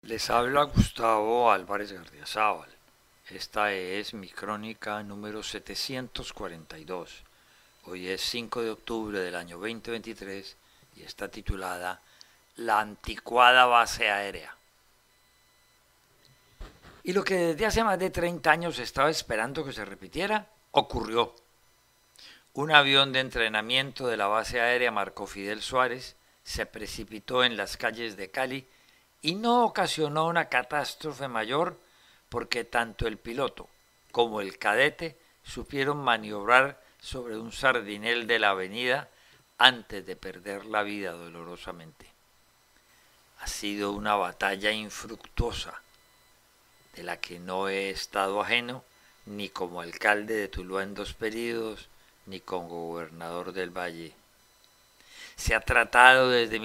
Les habla Gustavo Álvarez Gardiazabal. Esta es mi crónica número 742. Hoy es 5 de octubre del año 2023 y está titulada La anticuada base aérea. Y lo que desde hace más de 30 años estaba esperando que se repitiera, ocurrió. Un avión de entrenamiento de la base aérea Marco Fidel Suárez se precipitó en las calles de Cali y no ocasionó una catástrofe mayor porque tanto el piloto como el cadete supieron maniobrar sobre un sardinel de la avenida antes de perder la vida dolorosamente. Ha sido una batalla infructuosa de la que no he estado ajeno ni como alcalde de Tuluá en 2 períodos ni como gobernador del Valle. Se ha tratado desde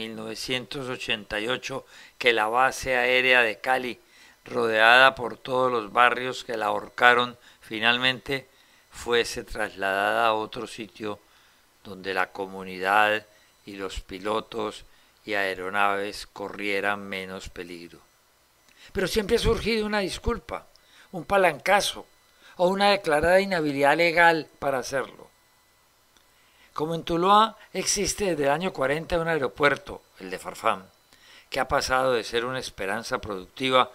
1988 que la base aérea de Cali, rodeada por todos los barrios que la ahorcaron, finalmente fuese trasladada a otro sitio donde la comunidad y los pilotos y aeronaves corrieran menos peligro. Pero siempre ha surgido una disculpa, un palancazo o una declarada inhabilidad legal para hacerlo. Como en Tuluá existe desde el año 40 un aeropuerto, el de Farfán, que ha pasado de ser una esperanza productiva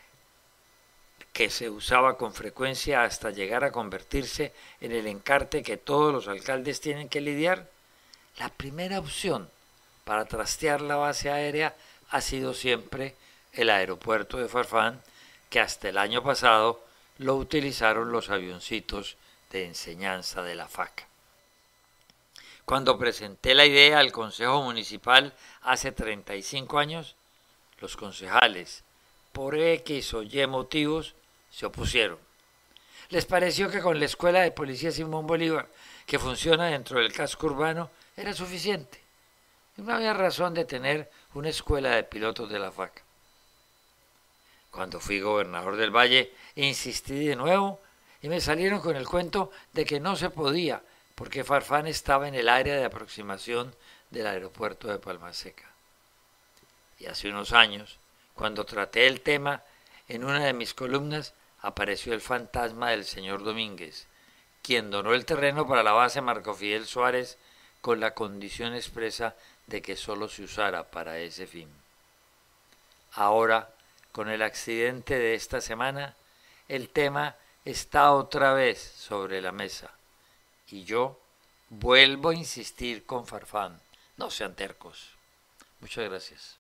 que se usaba con frecuencia hasta llegar a convertirse en el encarte que todos los alcaldes tienen que lidiar, la primera opción para trastear la base aérea ha sido siempre el aeropuerto de Farfán, que hasta el año pasado lo utilizaron los avioncitos de enseñanza de la FAC. Cuando presenté la idea al Consejo Municipal hace 35 años, los concejales, por X o Y motivos, se opusieron. Les pareció que con la Escuela de Policía Simón Bolívar, que funciona dentro del casco urbano, era suficiente. Y no había razón de tener una escuela de pilotos de la FAC. Cuando fui gobernador del Valle, insistí de nuevo y me salieron con el cuento de que no se podía, porque Farfán estaba en el área de aproximación del aeropuerto de Palma Seca. Y hace unos años, cuando traté el tema, en una de mis columnas apareció el fantasma del señor Domínguez, quien donó el terreno para la base Marco Fidel Suárez con la condición expresa de que solo se usara para ese fin. Ahora, con el accidente de esta semana, el tema está otra vez sobre la mesa. Y yo vuelvo a insistir con Farfán. No sean tercos. Muchas gracias.